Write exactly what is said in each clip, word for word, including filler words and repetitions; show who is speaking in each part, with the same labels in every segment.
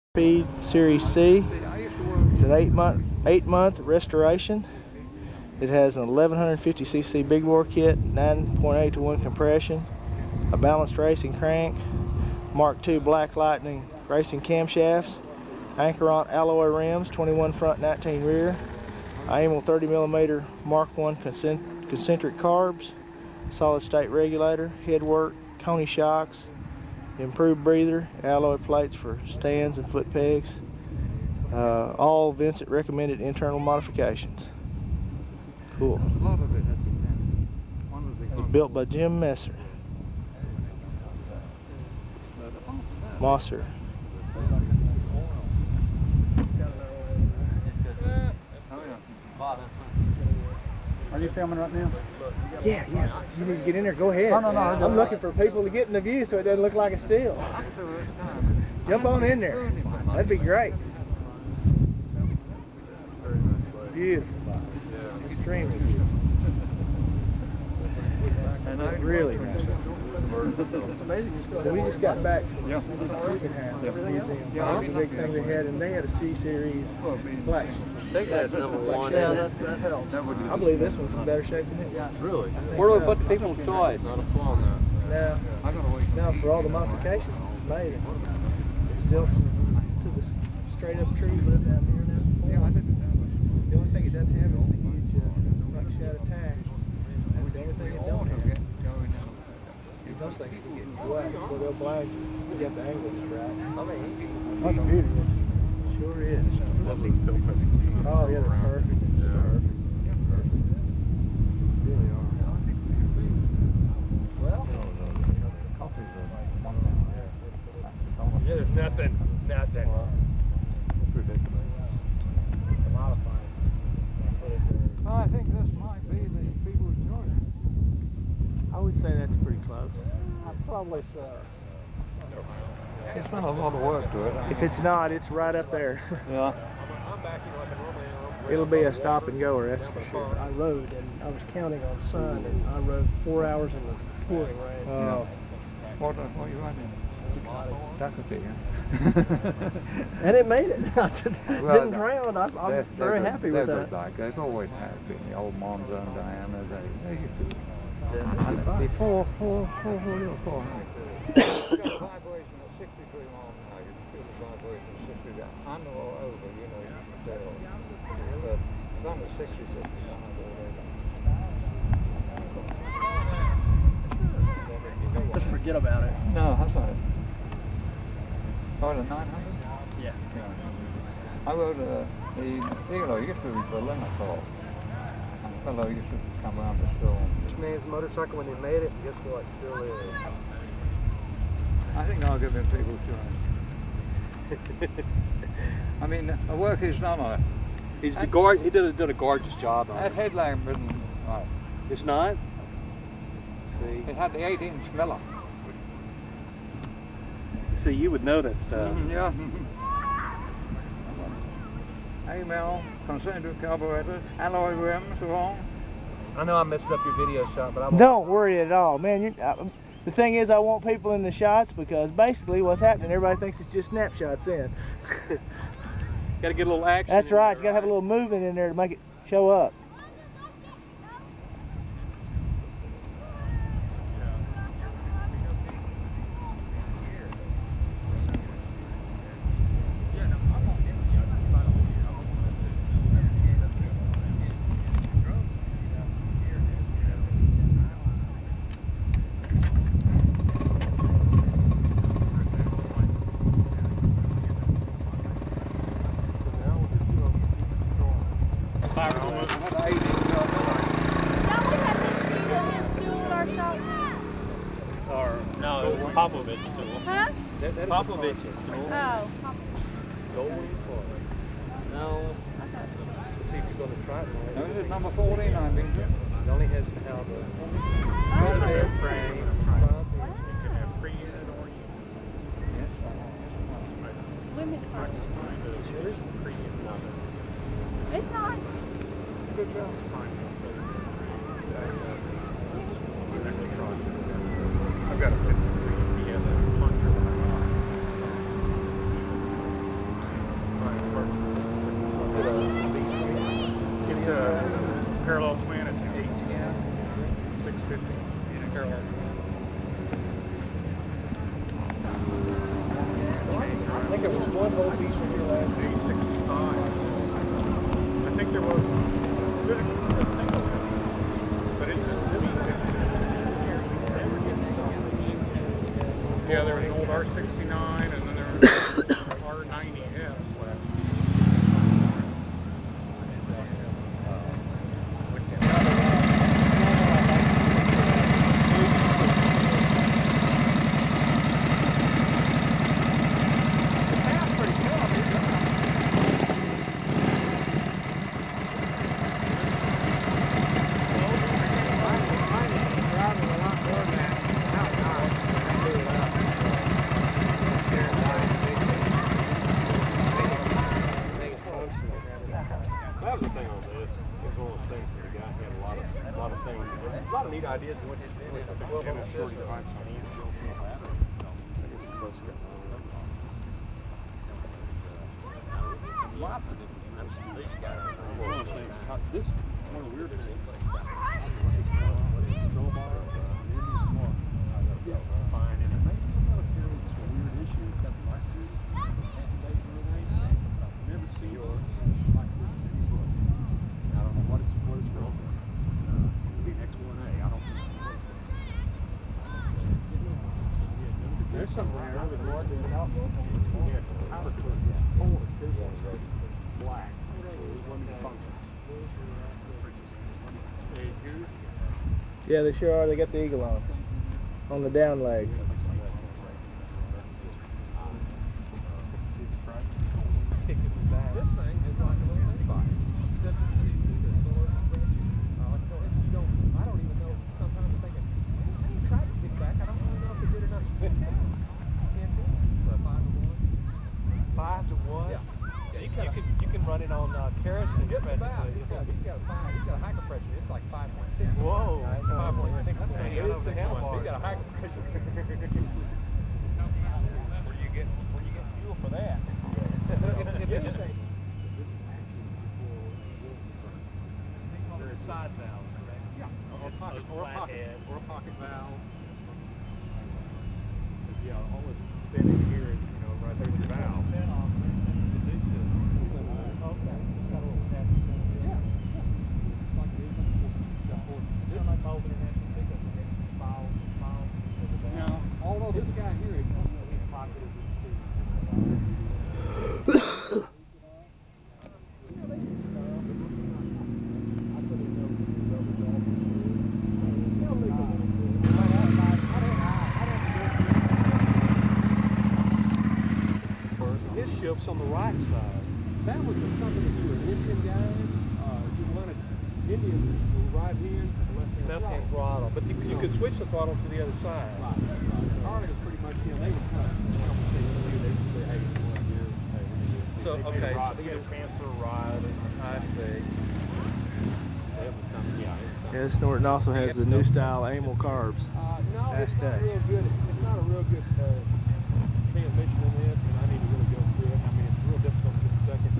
Speaker 1: Speed Series C. It's an eight month eight month restoration. It has an eleven fifty c c big bore kit, nine point eight to one compression, a balanced racing crank, Mark two Black Lightning racing camshafts, Anchoron alloy rims, twenty-one front, nineteen rear, Amel thirty millimeter Mark one concentric carbs, solid state regulator, headwork, Coney shocks, improved breather, alloy plates for stands and foot pegs. Uh, all Vincent recommended internal modifications. Cool. It's built by Jim Messer. Mosser.
Speaker 2: Are you filming right now?
Speaker 1: Yeah, yeah. You need to get in there. Go ahead.
Speaker 2: No, no, no.
Speaker 1: I'm looking for people to get in the view so it doesn't look like a still. Jump on in there. That'd be great. Beautiful. Just extremely beautiful. Really nice. It's amazing. We just got back from
Speaker 2: Yeah.
Speaker 1: Twickenham
Speaker 2: Yeah.
Speaker 1: Museum.
Speaker 2: Yeah.
Speaker 1: The big thing they had, and they had a C series collection.
Speaker 3: I think that's number one.
Speaker 1: Yeah, that, that helps. I believe this one's in better shape than it was.
Speaker 3: Really?
Speaker 1: Where
Speaker 3: Where
Speaker 1: do
Speaker 3: do
Speaker 1: we
Speaker 3: we
Speaker 1: put
Speaker 3: put
Speaker 1: the
Speaker 3: the people's choice? Not a flaw in that.
Speaker 1: Now, now for all the modifications, it's amazing. It's still to the straight up tree live down here now. Yeah, I didn't know. The only thing it doesn't have is the huge uh, buck shadow tag. That's the only thing it don't have. Those things can get whacked, so they'll blind you. You got the angle just right. I mean, that's beautiful. Sure is.
Speaker 3: That looks still perfect speed.
Speaker 1: Oh yeah, they're perfect. Yeah. Perfect. Perfect. Really are. Well, yeah, there's nothing, nothing.
Speaker 2: It's ridiculous.
Speaker 1: Modifying.
Speaker 2: I think this might be the people's choice.
Speaker 1: I would say that's pretty close.
Speaker 2: I'd probably say. It's not a lot of work to it.
Speaker 1: If it's not, it's right up there.
Speaker 2: Yeah.
Speaker 1: It'll be a stop and goer, that's for sure. I rode, and I was counting on sun, and I rode four hours in the pouring rain.
Speaker 2: Oh. What, uh, what are you running? Taco
Speaker 1: And it made it. I didn't,
Speaker 2: Well,
Speaker 1: didn't drown. I'm, I'm
Speaker 2: they're,
Speaker 1: very
Speaker 2: they're
Speaker 1: happy
Speaker 2: good,
Speaker 1: with
Speaker 2: they're
Speaker 1: that.
Speaker 2: Good like they've always have been. The old Monzo and Diana, they, they used to. And before, four, four, four, four, four hundred. You've got a vibration of sixty-three miles an hour. You can feel the vibration of sixty-three. I know all over, you know, you can tell. But it's on the sixty, sixty-five already.
Speaker 1: Just forget about it.
Speaker 2: No, that's not it. Oh, the nine hundred?
Speaker 1: Yeah.
Speaker 2: Yeah. I rode uh, the Eagle, used to be the limit call. And the fellow used to come around the store.
Speaker 1: This man's motorcycle, when he made it, guess what? Still is.
Speaker 2: I think I'll give him people's choice. I mean, the work he's done on it.
Speaker 4: He's the guard. He did a, did a gorgeous job on
Speaker 2: That
Speaker 4: it.
Speaker 2: headlamp isn't right.
Speaker 4: It's not. See,
Speaker 2: It had the eight inch Miller.
Speaker 4: see, you would know that stuff.
Speaker 2: Mm, yeah. Amel, concentric carburetors, alloy rims wrong.
Speaker 3: I know I messed up your video shot, but I won't.
Speaker 1: Don't worry at all, man. You, uh, the thing is, I want people in the shots because basically what's happening, everybody thinks it's just snapshots in.
Speaker 4: Got to get a little action.
Speaker 1: That's
Speaker 4: in
Speaker 1: right.
Speaker 4: there,
Speaker 1: You got to have a little movement in there to make it show up.
Speaker 5: Or, no, it's Popovich tool.
Speaker 6: Huh?
Speaker 5: That, that Popovich's tool.
Speaker 6: Oh.
Speaker 5: Golden Ford. No. Let's see if you're going to try it.
Speaker 2: No, this is number fourteen, I think.
Speaker 5: It only has to have the
Speaker 6: Oh.
Speaker 5: bed frame. You can have pre-unit or unit.
Speaker 6: Women first.
Speaker 5: There is a pre-unit on it.
Speaker 6: It's not.
Speaker 2: Good job.
Speaker 5: I've got a fifty-three P S Hunter. Carolina.
Speaker 2: I think it was one whole piece of here last day, sixty-five. I think there was, there's a single, but it's a, yeah, there was an old R sixty-nine and then there was an R ninety S left.
Speaker 5: Ideas of what he's doing. Lots of different these guys. This is one of the weird things. Fine, and maybe not a fairly weird issue. It's got the black dude. Never see yours. Like this in any book. I don't know what it's what it's from. X one A, I don't know. There's something right over the north end out. Yeah, power cord is full of scissors, black. One function.
Speaker 1: Yeah, they sure are. They got the eagle on. On the down legs.
Speaker 5: This thing is like a little mini-bike. I don't even know, sometimes I'm thinking, I ain't tried to kick back, I don't really know if they're good enough to kick back. Can't do it. So five to one? Five to one? Yeah. Yeah, you, you, can, you can run it on uh, kerosene. Just about. He's got, he's got a five, he's got a high compression, it's like five point six. Whoa. Right? five point six. That's pretty good over the handlebars. He's got a high compression. Where do you get, where do you get fuel for that? If it just side valve, correct? Yeah, or a pocket, or a pocket, or a pocket valve. Yeah, all this spinning here is, you know, right there with the valve. Okay, it's got a little tap. Yeah, yeah. Like it is on the fourth. This is like over there, pick up six miles, miles. Now, although this guy here is his pocket is on the right side. That was something if you were an Indian guy, uh, you wanted Indians were right hand, left hand left hand throttle. But you, you could switch the throttle to the other side. Right, right. Harley was pretty much, you know, they would kind of say, they would say, hey, you want here, hey, here. So, okay. They so get a transfer ride. I see.
Speaker 1: Yeah, this Norton also has the new style Amel carbs.
Speaker 5: Uh, no, it's not real good. It's not a real good uh, transmission in this, and I need to really go through it. I mean, it's real difficult to get the second.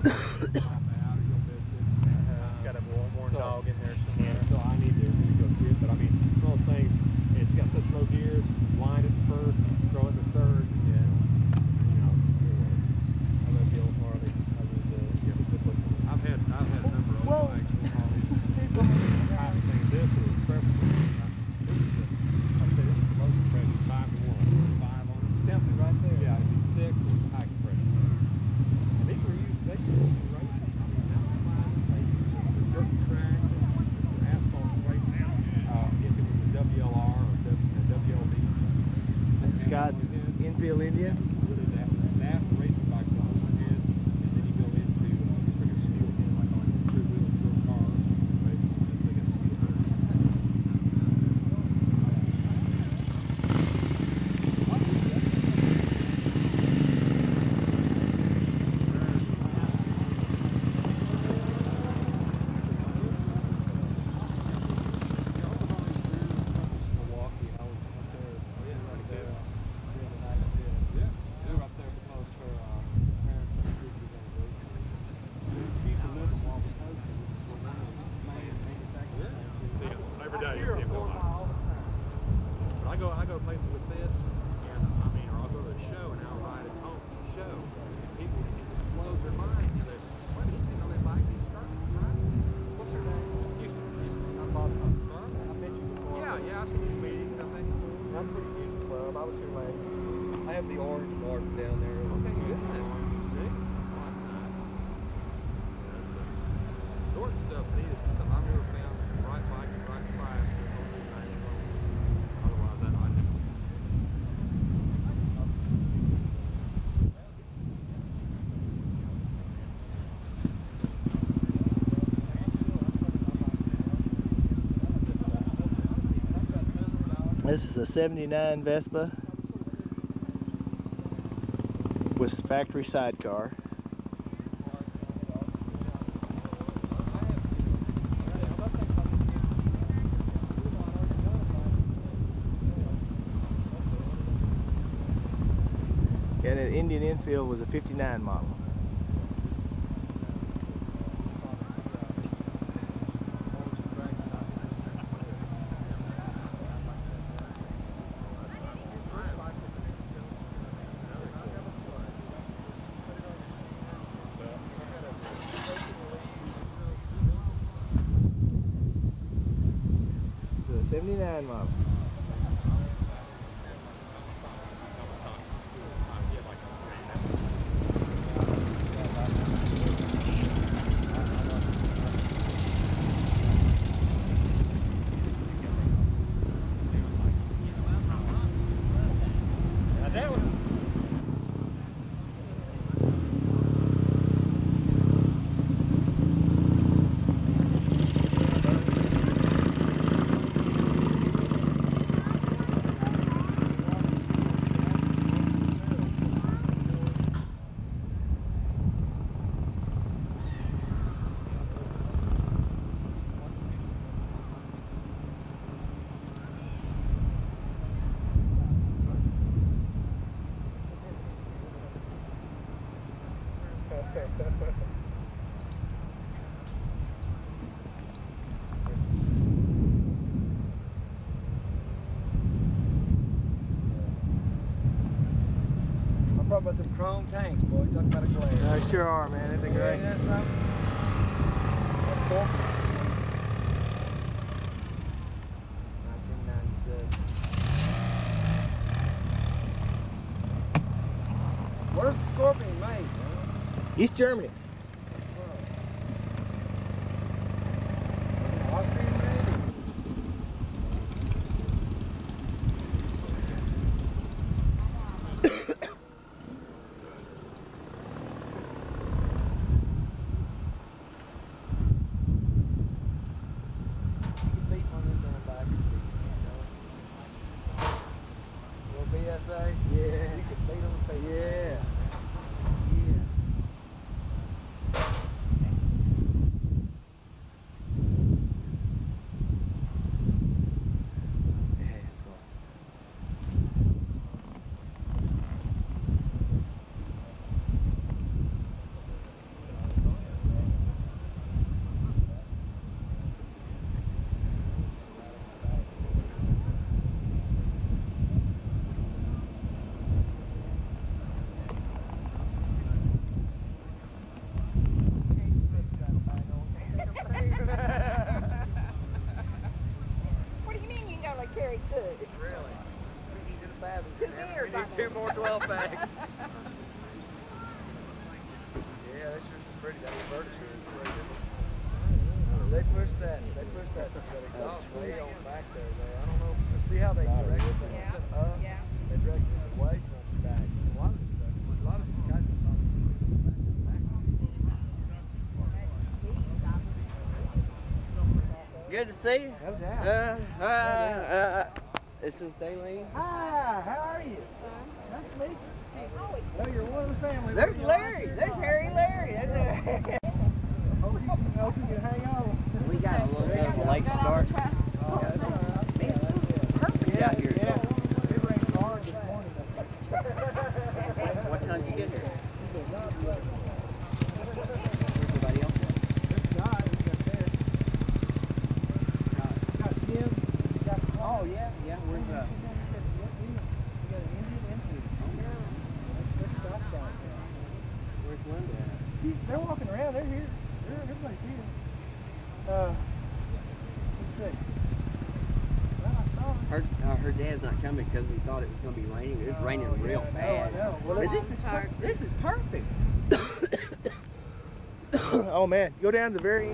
Speaker 5: It's got a warm dog in there somewhere. So I need to really go through it. But I mean, one of those things, it's got such low gears, line it first, throw it to third, and you know, I love the old Harley. I was, uh, it's a good look. I've had, I've had a number of old bikes and Harleys. I think this is preferable. This is the, I'd say this is the low compression, five to one, five on it. Stamped it right there. Yeah, it'd be six with high compression. And these were used, they were used for racing. I mean, mountain climbing, they use them for dirt track, for asphalt racing. Uh, if it was a W L R or a W L V.
Speaker 1: That's Scott's Enfield India.
Speaker 5: Really that, that racing bikes on one is, and then you go into uh, bring a steel in, like on two wheel and two cars. Racing on this, they got steel tires. Milwaukee, I was up there, yeah, right there, yeah, right there because her I go to places with this, and I mean, or I'll go to a show and I'll ride it home from the show, and people, it just blows their mind. You know, why did he sitting on that bike? He's starting, right? What's her name? Houston. Houston. I'm Bob. I met you before. Yeah, yeah, I've seen you meetings, I think. I'm pretty new to the club. I was here late.
Speaker 3: I have the orange mark down there.
Speaker 5: Okay, good. See? Short stuff needed. Something I've never found. Right bike, right price. That's the only reason I ain't going. Otherwise, that I do.
Speaker 1: This is a seventy-nine Vespa with factory sidecar. Yeah, that Indian Enfield was a fifty-nine model. This is a seventy-nine model.
Speaker 3: About them chrome tanks, boy. Talk about a glare.
Speaker 1: No, they sure are, man. They've been great.
Speaker 3: That's something. That's Scorpion. nineteen ninety-six. Where's the Scorpion made, man?
Speaker 1: East Germany.
Speaker 3: Austrian made? B S A? Yeah. You could beat them with yeah. Yeah.
Speaker 1: Yeah, it's going.
Speaker 6: What do you mean you know like Carrie could?
Speaker 3: Really? We need to the bathroom.
Speaker 6: Two beers,
Speaker 3: We
Speaker 6: I
Speaker 3: need two
Speaker 6: know.
Speaker 3: more twelve packs. Yeah, that's just pretty. That inverter sure is pretty different. They push that. They push that, that exhaust way on back there, though. I don't know. See how they direct it
Speaker 6: Yeah.
Speaker 3: up?
Speaker 6: Yeah.
Speaker 3: They direct it away from the back. A lot of this stuff. A lot of these guys just not Good to see you.
Speaker 1: No doubt.
Speaker 3: Uh, uh, uh, this is Daleen.
Speaker 1: Hi, how are you? Nice to meet you. Oh, you're one of the family.
Speaker 3: There's Larry. There's Harry Larry. There's a
Speaker 1: Hope you can, hope you can hang on.
Speaker 3: we got a little bit of a late start. Perfect out here.
Speaker 1: Yeah. It rained hard this morning.
Speaker 3: What time did you get here? Everybody else?
Speaker 1: This guy, we got this. Got Jim. Got
Speaker 3: Oh yeah, yeah. Where's uh?
Speaker 1: you, they're walking around. They're here. They're, everybody's here. Uh, let's see. Well, I saw it.
Speaker 7: Her, uh, her dad's not coming because he thought it was going to be raining. It was raining
Speaker 1: Oh,
Speaker 7: real
Speaker 1: yeah, I know,
Speaker 7: bad.
Speaker 1: I know. Well,
Speaker 7: But
Speaker 1: this
Speaker 7: this,
Speaker 1: is
Speaker 7: is
Speaker 1: per-
Speaker 7: this is perfect.
Speaker 1: Oh man, go down to the very end.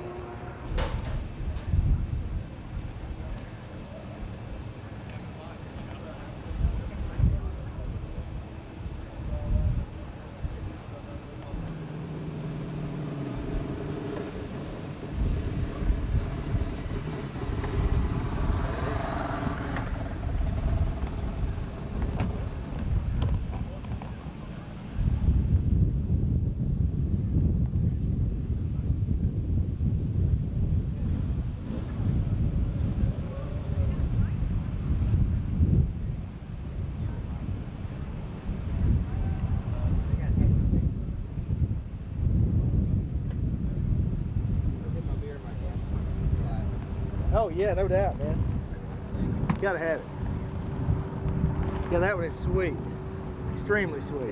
Speaker 1: Oh yeah, no doubt, man. You gotta have it. Yeah, that one is sweet. Extremely sweet.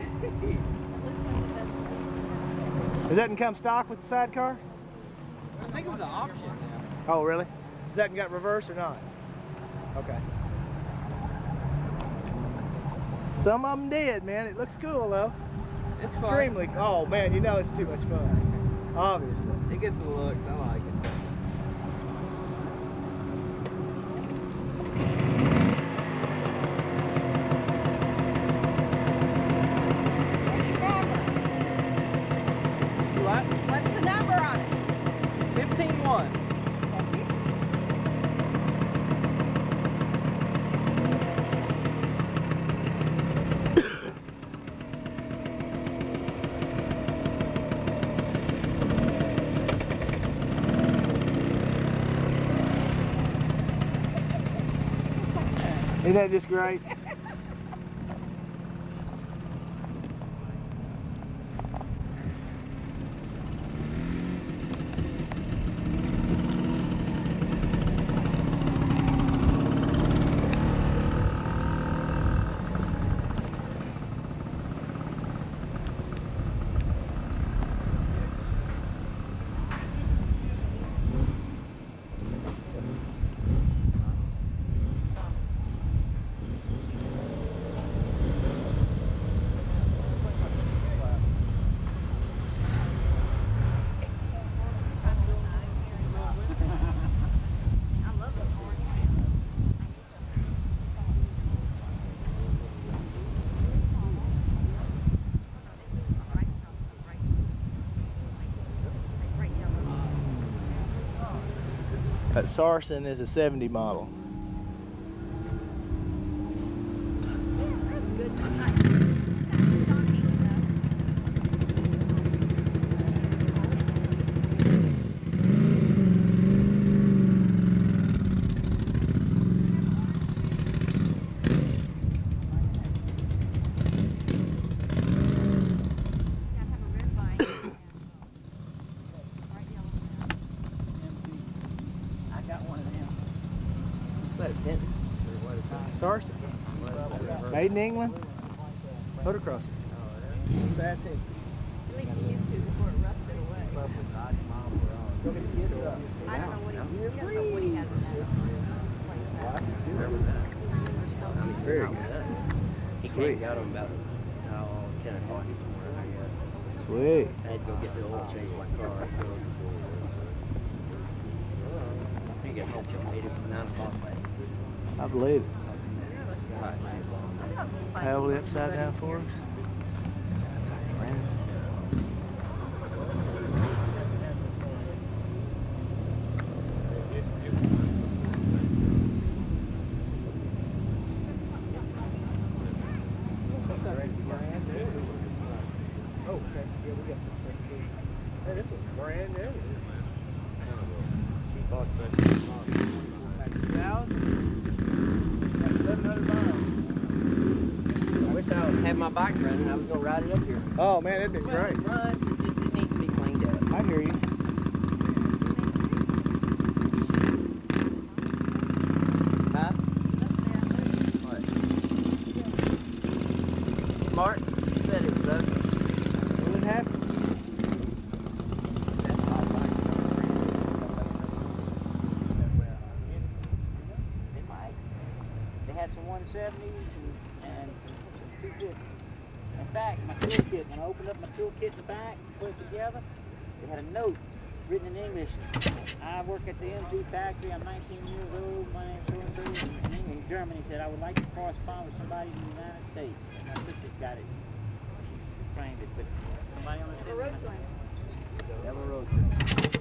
Speaker 1: Does that one come stock with the sidecar?
Speaker 7: I think it was an option now.
Speaker 1: Oh really? Does that one got reverse or not? Okay. Some of them did, man. It looks cool though.
Speaker 7: It's
Speaker 1: Extremely. Oh man, you know it's too much fun. Obviously.
Speaker 7: It gets the looks. I like it. What?
Speaker 6: What's the number on it?
Speaker 7: fifteen one.
Speaker 1: Isn't that just great? That Saracen is a seventy model. Saracen. Made in England. Motocrosser. Sad thing.
Speaker 6: At least he used to before it rusted away. I don't know what he, he doesn't know what he has in that.
Speaker 7: He's very good. He came got him about oh, ten o'clock this morning, I guess.
Speaker 1: Sweet.
Speaker 7: I had to go get the oil change in my car, so I didn't get home till eight nine o'clock last night.
Speaker 1: I believe it.
Speaker 7: Right.
Speaker 1: Heavily upside down for us. That's like random. Oh, okay. Yeah, we got some. Hey, this one's brand new.
Speaker 2: She bought that.
Speaker 1: eleven hundred miles.
Speaker 7: I wish I had my bike running. I was gonna ride it up here.
Speaker 1: Oh man, it'd been
Speaker 7: Well,
Speaker 1: great.
Speaker 7: it runs. It just it needs to be cleaned up.
Speaker 1: I hear you.
Speaker 7: Huh? What? Mark, she said it was open.
Speaker 1: What happened?
Speaker 8: seven seventies and, and some two fifties. In fact, my toolkit, when I opened up my toolkit in the back, put it together, it had a note written in English. I work at the M G factory, I'm nineteen years old, my name's so and so, and in, in Germany said I would like to correspond with somebody in the United States. And my sister got it. She framed it, but somebody on the
Speaker 6: Have a road train.
Speaker 8: Have a road train.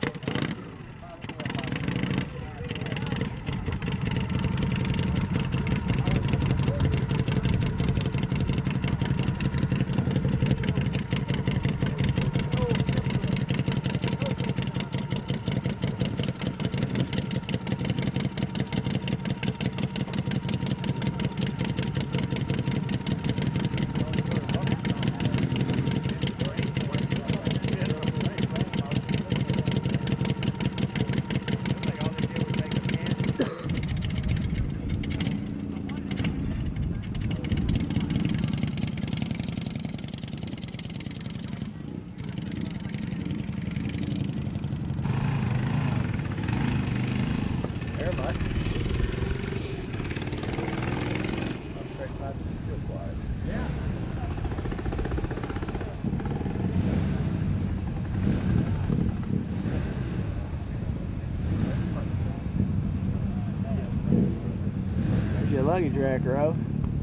Speaker 1: Luggage rack row.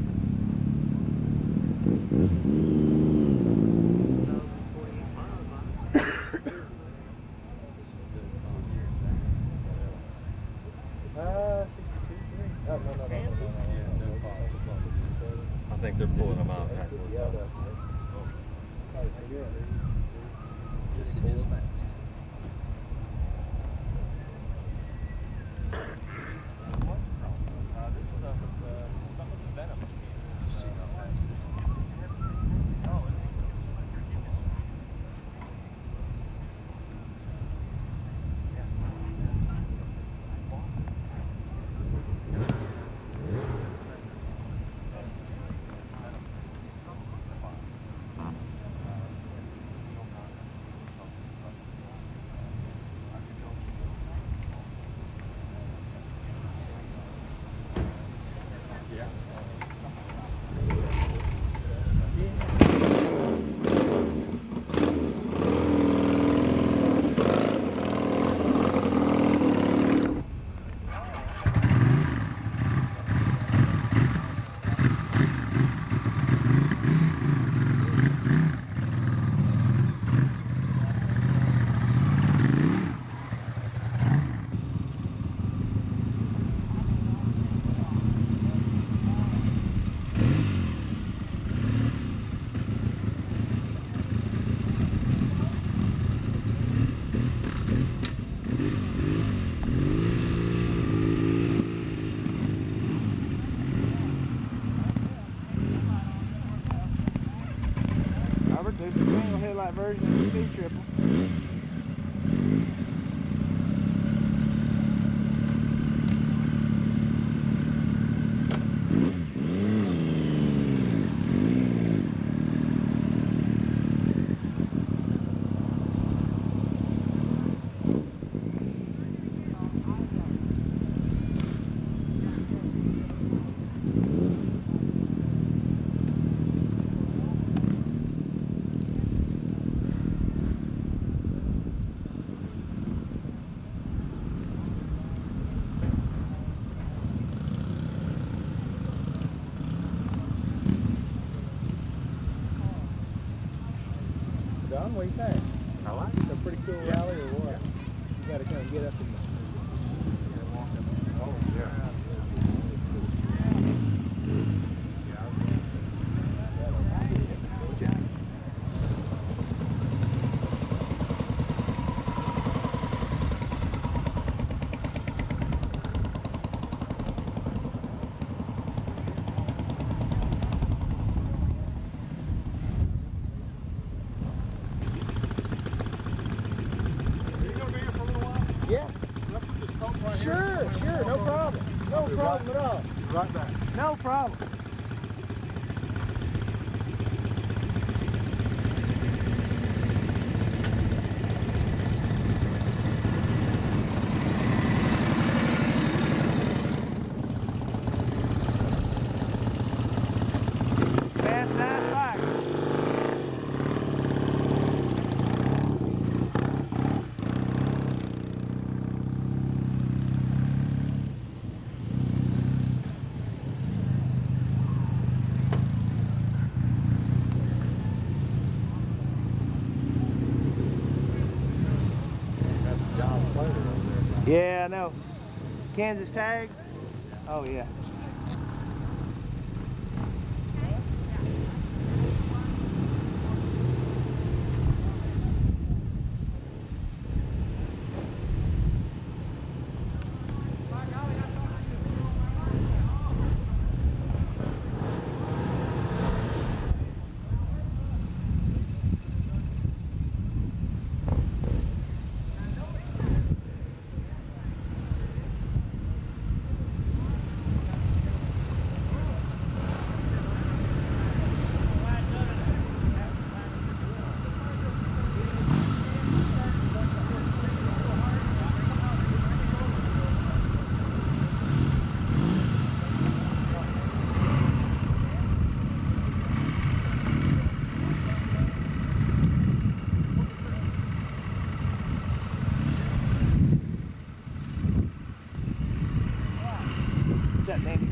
Speaker 2: Uh, oh, no, no, no, no, no, no. I think they're pulling them out. Yeah, that's
Speaker 8: Yes, it is, man.
Speaker 1: There's a single headlight version of the Speed Triple. John, what do you think?
Speaker 2: I like it.
Speaker 1: It's a pretty cool rally or what? You gotta kind of get up in the...
Speaker 2: Oh, yeah.
Speaker 1: Yeah. Sure, sure, no problem. No problem at all.
Speaker 2: Right back.
Speaker 1: No problem. Yeah, I know. Kansas tags? Oh, yeah. What's that, Danny?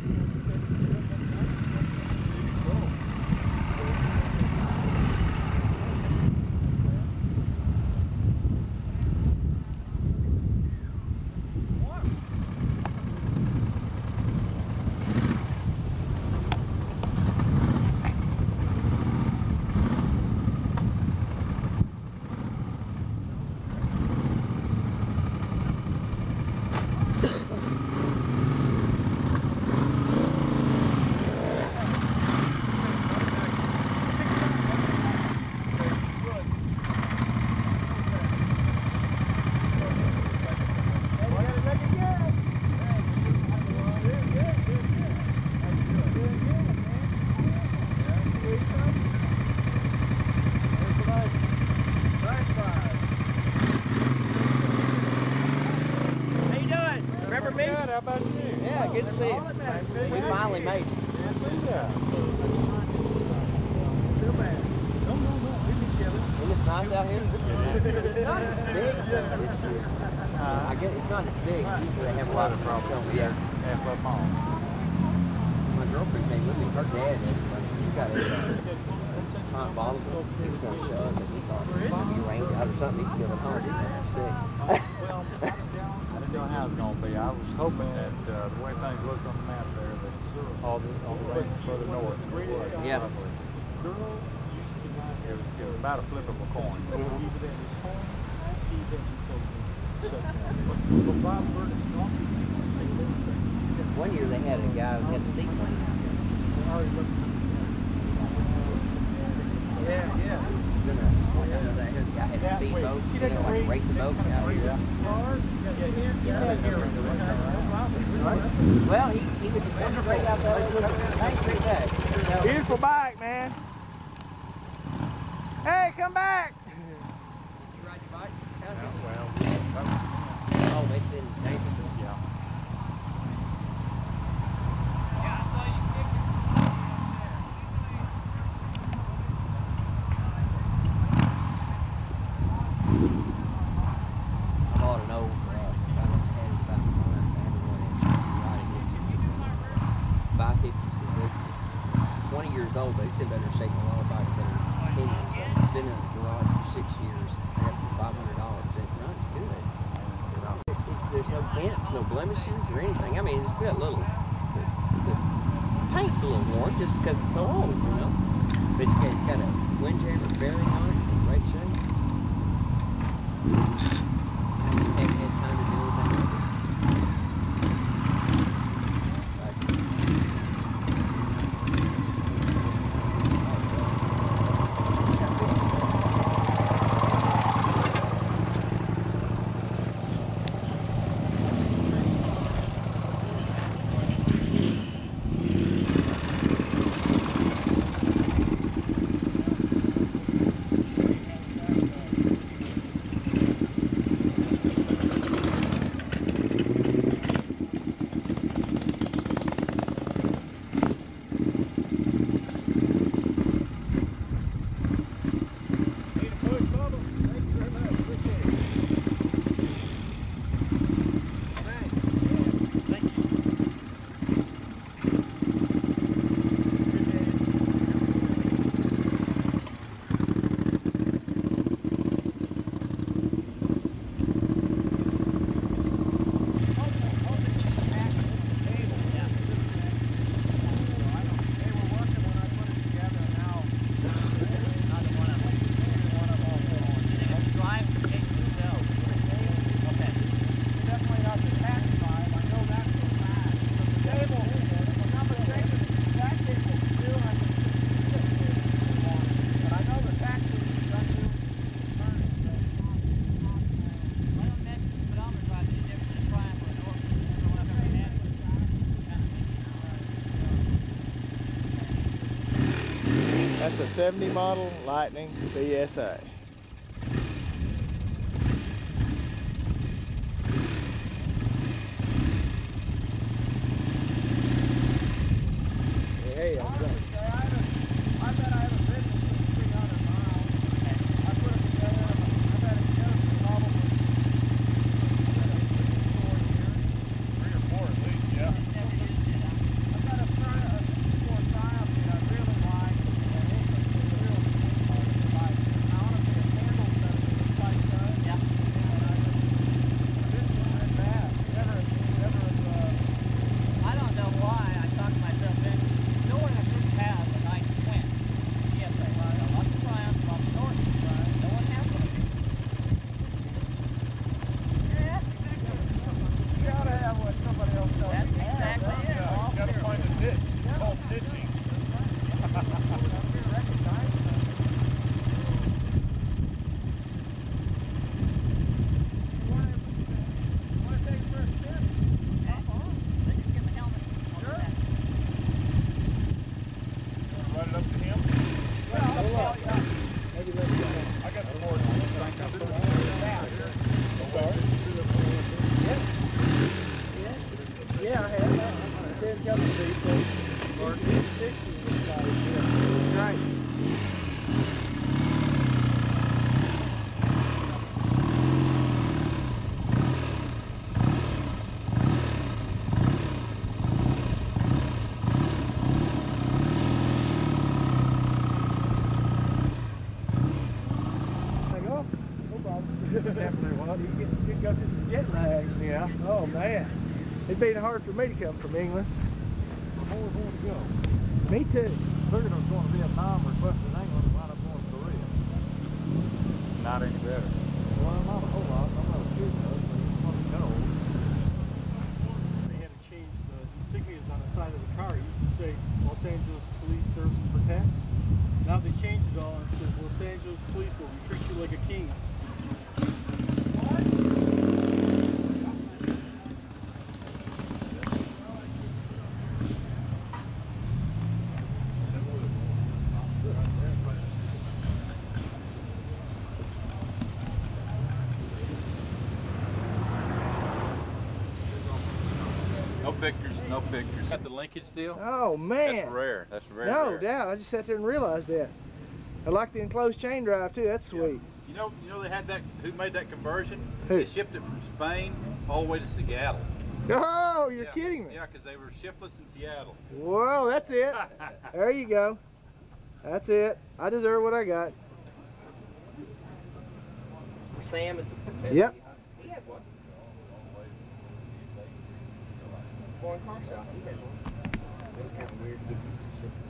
Speaker 2: How about you?
Speaker 7: Yeah, good to see you. We finally made it.
Speaker 2: Yeah.
Speaker 7: And it's nice out here. It's big. It's, uh, I guess it's not as big. Usually they have a lot of problems. Yeah.
Speaker 2: Half of them all.
Speaker 7: My girlfriend came with me. Her dad had like, he got a uh, hot bottle. He was going to show up and he thought he rained out or something. He's feeling hungry. That's sick.
Speaker 2: I didn't know how it was going to be. I was hoping that uh, the way things looked on the map there, that all the, all the way further north than it was.
Speaker 7: Yeah.
Speaker 2: Probably. It was, it was about a flip of a coin.
Speaker 7: One year they had a guy who had a seaplane out there.
Speaker 3: Yeah, yeah.
Speaker 7: The guy had a speedboat, you know, like a racing boat out here. Well, he, he would just come straight out there and look straight back.
Speaker 1: Beautiful bike, man. Hey, come back.
Speaker 7: You ride your bike?
Speaker 2: Yeah, well,
Speaker 7: Oh, it's in Davidson.
Speaker 2: yeah.
Speaker 7: I bought an old, uh, I don't have it about the barn, I have one inch, right, it's five fifty Suzuki. It's twenty years old, but it's in better shape than a lot of bikes that are ten years old. It's been in the garage for six years. I got it for five hundred dollars. It runs good. It, it, there's no dents, no blemishes or anything. I mean, it's got little, the, the paint's a little worn just because it's so old, you know. But it's got, it's got a windjammer bearing on it. It's in great shape. Haven't had time to do anything with it.
Speaker 1: That's a seventy model Lightning B S A. Hey, I'm going.
Speaker 3: I bet I haven't ridden it for three hundred miles. I put it together. I've had it together for probably four years. Three or four at least, yeah. I've got a four Triumph that I really like, and it's a real good car to bike. I want to be a handle set of this bike does. Yeah. And I just, this isn't bad. Never, never, uh,
Speaker 8: I don't know why I talked myself in. No one in this has a nice twin. Yes, I have. Lots of Triumphs, lots of Norton. No one has one. Yeah,
Speaker 3: you gotta have what somebody else does.
Speaker 8: that's exactly it.
Speaker 3: Yeah, you gotta find a niche. It's called niching. Run it up to him? I got the board.
Speaker 1: Yeah, I have. I did a couple of these things. Right. You get, you go through some jet lag.
Speaker 3: Yeah.
Speaker 1: Oh man, it'd be hard for me to come from England.
Speaker 3: Where we going to go?
Speaker 1: Me too.
Speaker 3: Figured I was going to Vietnam or Western England and wound up going to Korea.
Speaker 2: Not any better.
Speaker 3: Well, not a whole lot. I'm not a kid though, but it's funny cold.
Speaker 4: They had to change the insignias on the side of the car. It used to say Los Angeles Police Serves and Protects. Now they changed it all and it says Los Angeles Police will treat you like a king.
Speaker 2: No pictures, no pictures. Got the linkage deal?
Speaker 1: Oh man.
Speaker 2: That's rare. That's very
Speaker 1: No
Speaker 2: rare.
Speaker 1: doubt. I just sat there and realized that. I like the enclosed chain drive too. That's sweet.
Speaker 2: You know, you know they had that. Who made that conversion?
Speaker 1: Who?
Speaker 2: They shipped it from Spain all the way to Seattle.
Speaker 1: Oh, you're
Speaker 2: Yeah.
Speaker 1: kidding me.
Speaker 2: Yeah, because they were shipless in Seattle.
Speaker 1: Well, that's it. There you go. That's it. I deserve what I got.
Speaker 7: Sam at the
Speaker 1: Yep.
Speaker 7: He had one. Foreign car shop. He had one. It was kind of weird to get used to shipping.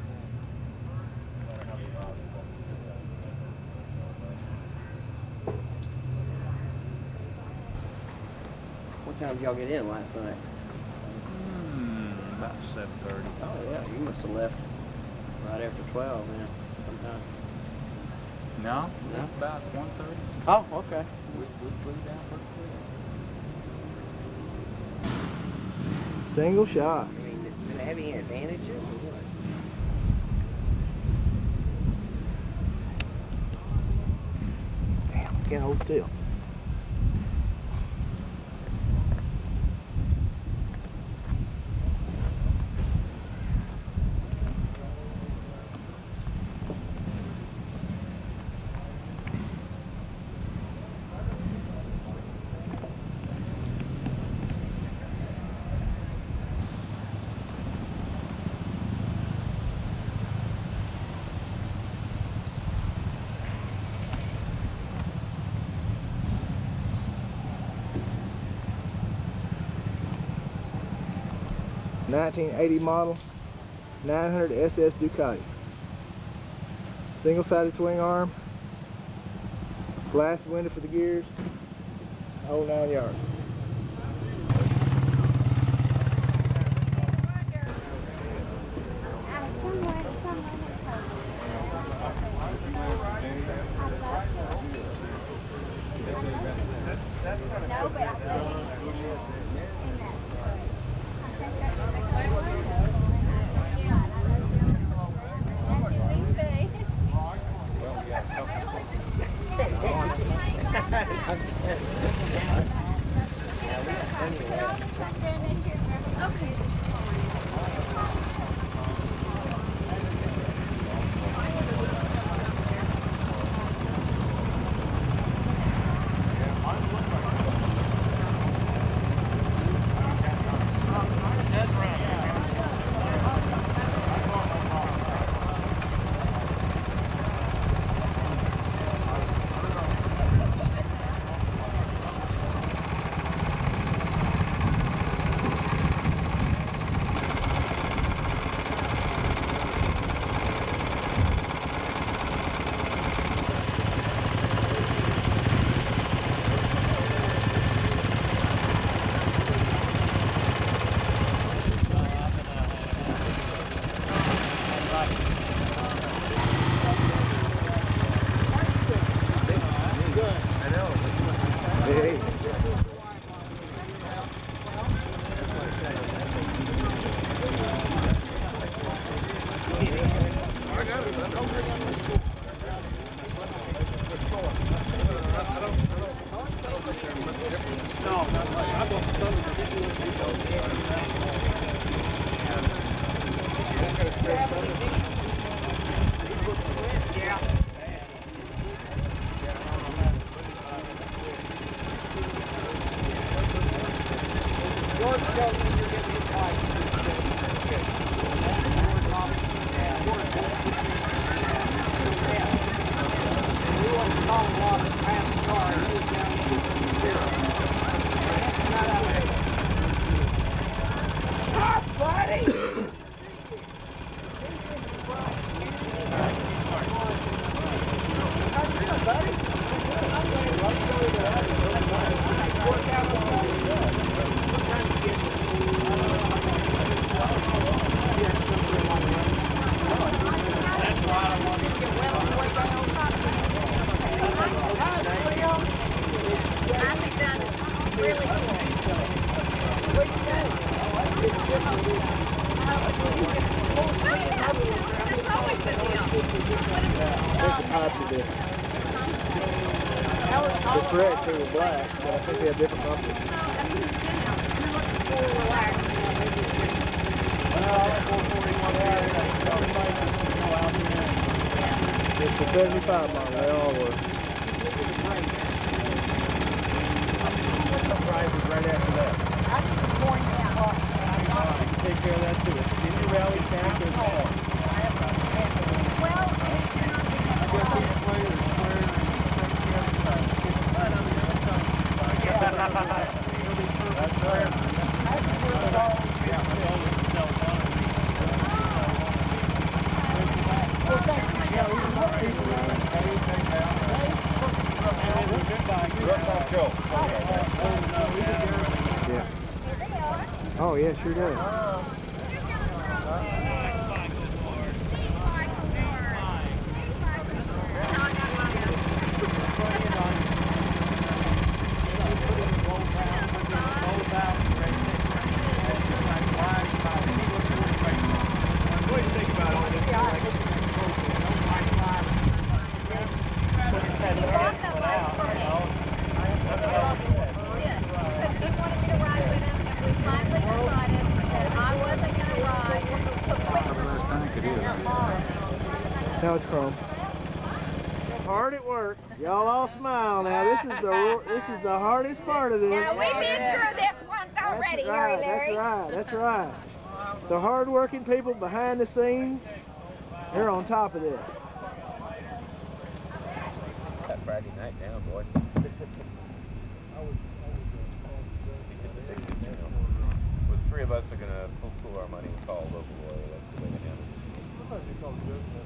Speaker 7: What time did y'all get in last night?
Speaker 2: Hmm, about seven thirty.
Speaker 7: Oh yeah, you must have left right after twelve then, sometime.
Speaker 2: No,
Speaker 7: No?
Speaker 2: about one thirty.
Speaker 7: Oh, okay.
Speaker 2: We, we flew down pretty quick.
Speaker 1: Single shot.
Speaker 7: I mean, did, did it have any advantages or what?
Speaker 1: Damn, I can't hold still. nineteen eighty model, nine hundred S S Ducati. Single-sided swing arm, blast window for the gears, whole nine yards.
Speaker 6: No, but I think
Speaker 4: No, not like I bought the George tells me you're getting his wife. We went to Colorado and passed the car and he was down to zero. Hi, buddy! How you doing, buddy? I'm going to go to the work out on That's why I don't want to get well on the way down.
Speaker 6: I think that's really cool.
Speaker 4: What you doing?
Speaker 6: That's always the deal.
Speaker 1: There's the pipes are different. The correct two were black, but I think they have different bumpers. It's the seventy-five model, they all were. Prices right after that.
Speaker 6: I need to point that out.
Speaker 1: I can take care of that too. It's in your rally tank or small.
Speaker 6: Well,
Speaker 1: That's right. Yeah. Oh yeah, sure does. Now it's chrome. Hard at work. Y'all all smile now. This is the this is the hardest part of this.
Speaker 6: now we've been through this once already,
Speaker 1: That's right.
Speaker 6: Harry Larry.
Speaker 1: That's right. That's right. The hard-working people behind the scenes, they're on top of this.
Speaker 7: That Friday night now, boy.
Speaker 5: Well, the three of us are going to pool, pool our money and call local oil. That's the way to handle it.
Speaker 4: Sometimes you call it business.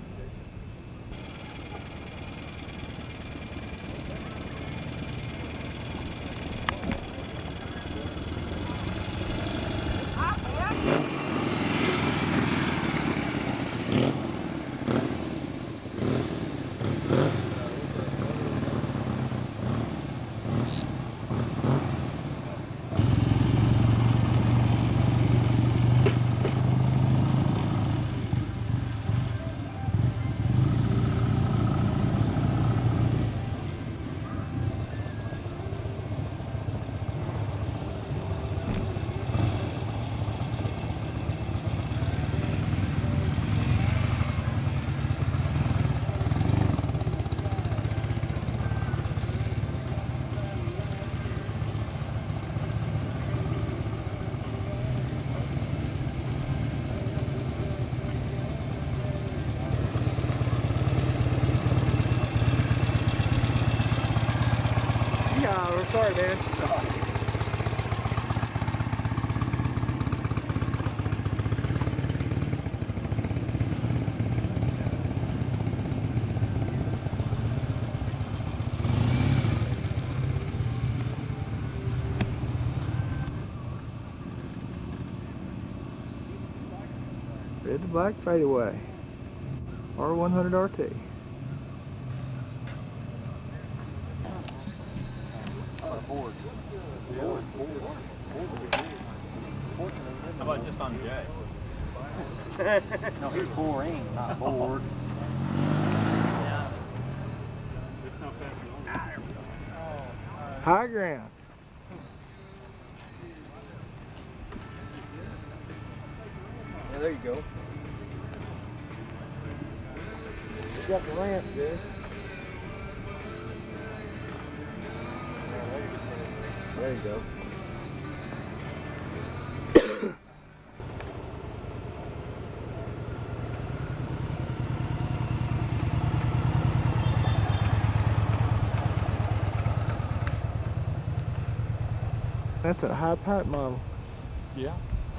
Speaker 1: Sorry, man. Red to black fadeaway. R one hundred R T.
Speaker 5: How about just on J?
Speaker 8: No, he's boring, not bored.
Speaker 1: High ground.
Speaker 2: Yeah, there you go. You got the ramp there. There you go.
Speaker 1: That's a high pipe model.
Speaker 2: Yeah.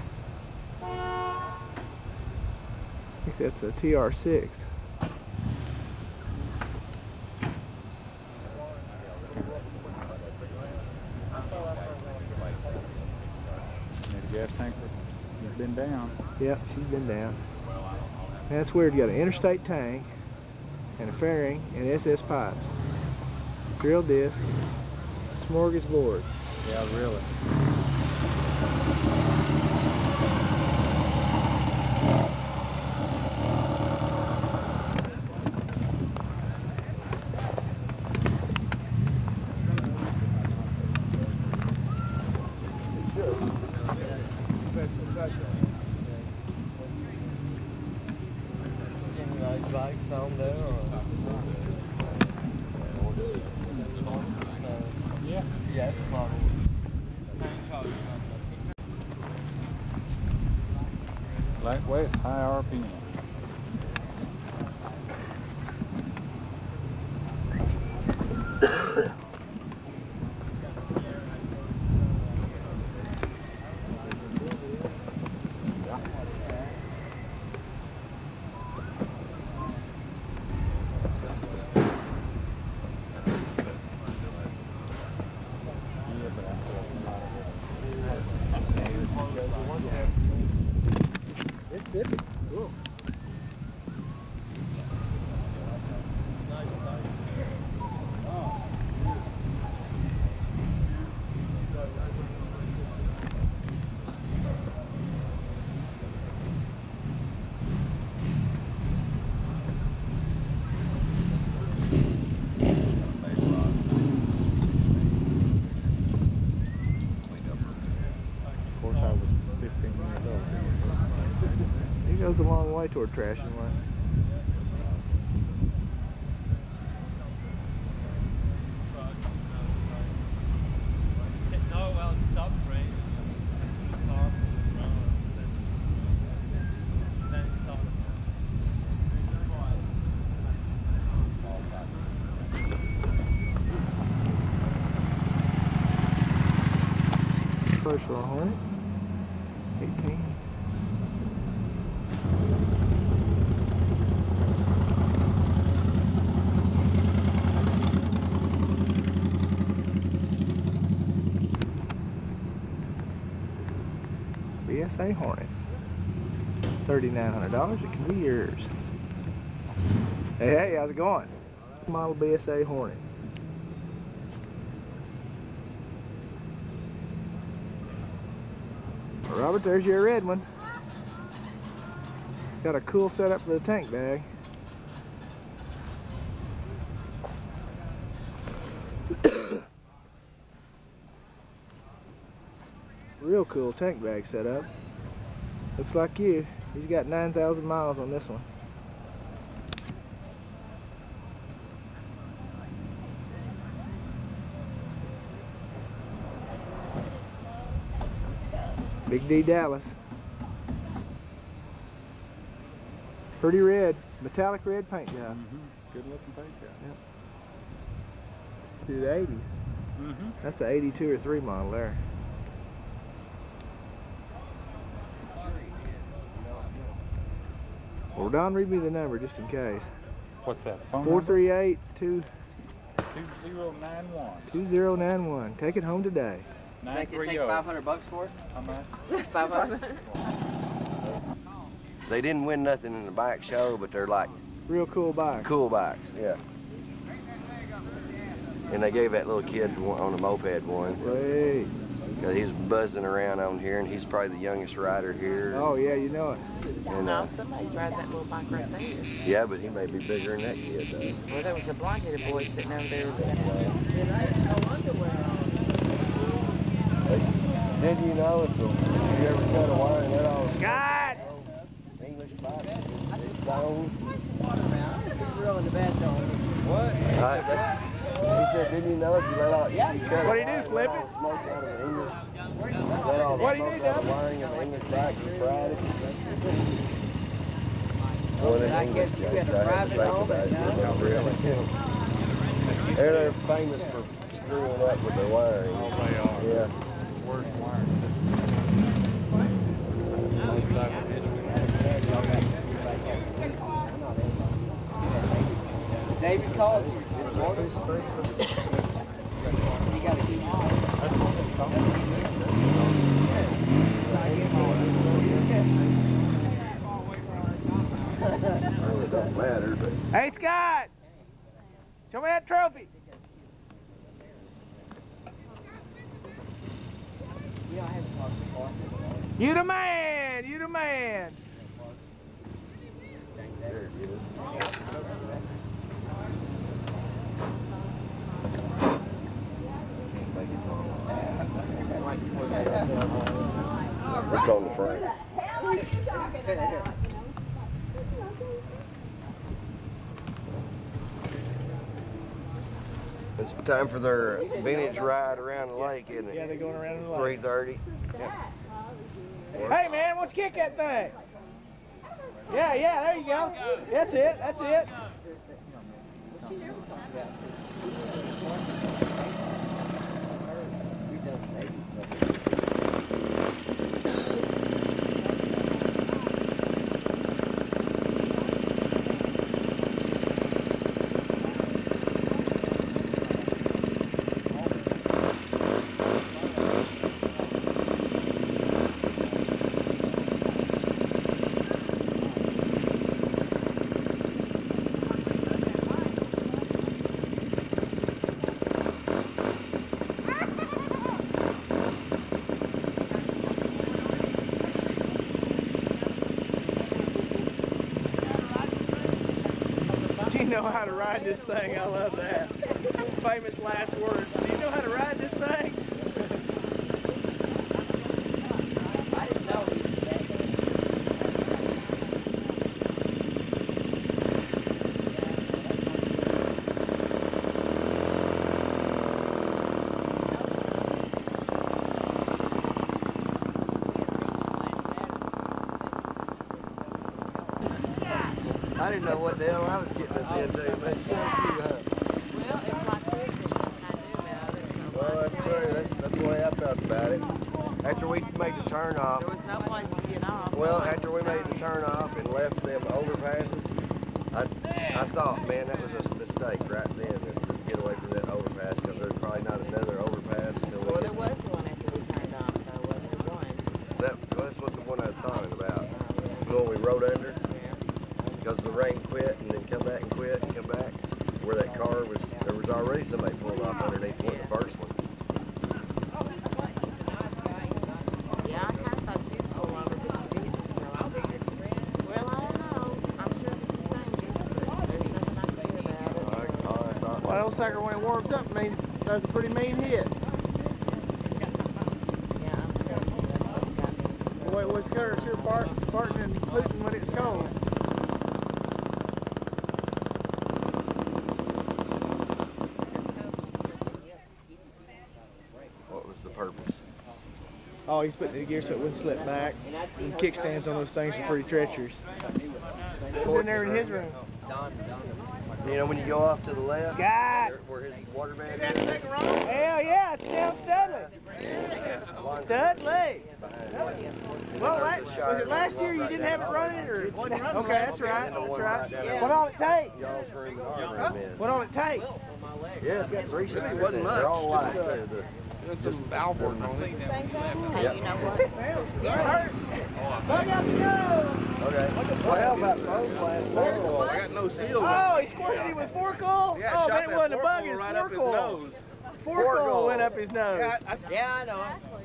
Speaker 1: I think that's a T R six.
Speaker 2: And the gas tanker has been down.
Speaker 1: Yep, she's been down. And that's weird. You got an interstate tank and a fairing and S S pipes. Drill disc. Smorgasbord.
Speaker 2: Yeah, really.
Speaker 5: Yeah.
Speaker 7: Yes, model.
Speaker 2: Lightweight, high R P M.
Speaker 1: Mississippi. Cool.
Speaker 2: Of course, I was fifteen years old.
Speaker 1: He goes a long way toward trashing one.
Speaker 5: No, well, it stopped raining. Car then it stopped.
Speaker 1: First for a Hornet. eighteen. B S A Hornet. thirty-nine hundred dollars, it can be yours. Hey, hey, how's it going? Model B S A Hornet. Well, Robert, there's your red one. Got a cool setup for the tank bag. Real cool tank bag setup. Looks like you. He's got nine thousand miles on this one. Big D Dallas. Pretty red, metallic red paint job.
Speaker 2: Mm-hmm. Good looking paint job.
Speaker 1: Yep. Through the eighties.
Speaker 2: Mm-hmm.
Speaker 1: That's an eighty-two or three model there. Well, Don, read me the number just in case.
Speaker 2: What's that? Phone
Speaker 1: four three eight, two
Speaker 2: two zero nine one.
Speaker 1: two zero nine one. Take it home today.
Speaker 7: Think you take five hundred bucks for it?
Speaker 2: How much?
Speaker 7: Five hundred.
Speaker 9: They didn't win nothing in the bike show, but they're like
Speaker 1: Real cool bike.
Speaker 9: cool bikes, yeah. And they gave that little kid one on the moped one.
Speaker 1: Wait.
Speaker 9: Cause he's buzzing around on here, and he's probably the youngest rider here.
Speaker 1: Oh yeah, you know it.
Speaker 9: And,
Speaker 6: No,
Speaker 9: uh,
Speaker 6: somebody's riding that little bike right there.
Speaker 9: yeah, but he may be bigger than that kid though.
Speaker 6: Well, there was a blonde-headed boy sitting over there.
Speaker 9: Did you know if the, if you ever cut a wire and that all
Speaker 1: God!
Speaker 9: English bike, it's stone?
Speaker 8: What?
Speaker 9: Right, that, he said, didn't you know if you let out, you cut
Speaker 1: What
Speaker 9: a
Speaker 1: do you do,
Speaker 9: wire and
Speaker 1: flip
Speaker 9: let all
Speaker 1: it?
Speaker 9: the smoke out of an English, let all the
Speaker 1: What do you
Speaker 9: smoke
Speaker 1: do,
Speaker 9: out of the
Speaker 1: Dub?
Speaker 9: wiring of an English bike, you fried it. Well, an English
Speaker 8: you
Speaker 9: jokes,
Speaker 8: got a
Speaker 9: I had to
Speaker 8: private
Speaker 9: think
Speaker 8: home
Speaker 9: about it.
Speaker 8: now?
Speaker 9: for a little bit. They're, they're famous for screwing up with their wiring.
Speaker 2: Oh, they are.
Speaker 9: Yeah.
Speaker 2: Where's the wire system?
Speaker 8: David called you. You gotta keep on.
Speaker 9: Really don't matter, but
Speaker 1: Hey Scott! Show me that trophy.
Speaker 8: You don't have to talk to Clark.
Speaker 1: You the man! You the man!
Speaker 9: there it is. It's on the frame. It's time for their vintage ride around the lake, isn't it?
Speaker 1: Yeah, they're going around in the lake.
Speaker 9: three thirty.
Speaker 1: Hey man, why don't you kick that thing? Yeah, yeah, there you go. That's it, that's it. Do you know how to ride this thing? I love that. Famous last words. Do you know how to ride this thing?
Speaker 8: I didn't know he was that
Speaker 9: I didn't know what the hell I was getting us into. Let's see, huh?
Speaker 6: Well, it's like Christmas. I knew about it.
Speaker 9: Well, that's true. That's, that's the way I felt about it. After we made the turn off,
Speaker 6: There was no place to get off.
Speaker 9: well, after we made the turn off and left them overpasses, I, I thought, man, that was a mistake right then, is to get away from that overpass, because there's probably not another overpass until we
Speaker 6: Well,
Speaker 9: get
Speaker 6: there was one after we turned off, though, wasn't there? One.
Speaker 9: that. Well, that's what the one I was talking about. The one we rode under, because the rain quit and then come back and quit and come back. Where that car was, there was already somebody pulled off underneath one, the first one.
Speaker 6: Yeah, I kind of thought you'd pull over, but you didn't, so I figured, well, I don't know. I'm sure it's dangerous, but there's nothing I can do about it.
Speaker 9: I, I thought,
Speaker 1: Well, old sucker, when it warms up, means does a pretty mean hit.
Speaker 6: Yeah, I'm sure that's what's got me.
Speaker 1: Boy, it was sure, sure fart, farting and hooting when it's cold.
Speaker 9: what was the purpose?
Speaker 1: Oh, he's putting it in gear so it wouldn't slip back. And kickstands on those things are pretty treacherous. It was in there in his room.
Speaker 9: You know, when you go off to the left,
Speaker 1: Scott!
Speaker 9: where, where his water bed is,
Speaker 1: Hell yeah, it's down Studley. Studley. Well, la- was it last year you didn't have it running, or? Okay, that's right, that's right. What all it take?
Speaker 9: y'all's room and our room is.
Speaker 1: What all it take?
Speaker 9: Yeah, it's got three showers. It wasn't much. They're all white too. The,
Speaker 2: Just valve work on it.
Speaker 6: Hey, you know what?
Speaker 1: Bug out the nose!
Speaker 9: okay. Well, how about phone class?
Speaker 2: I got no seal.
Speaker 1: Oh, he squirted it with fork oil? Oh, man, it wasn't a bug, it's fork oil. Fork oil went up his nose.
Speaker 8: Yeah, I know.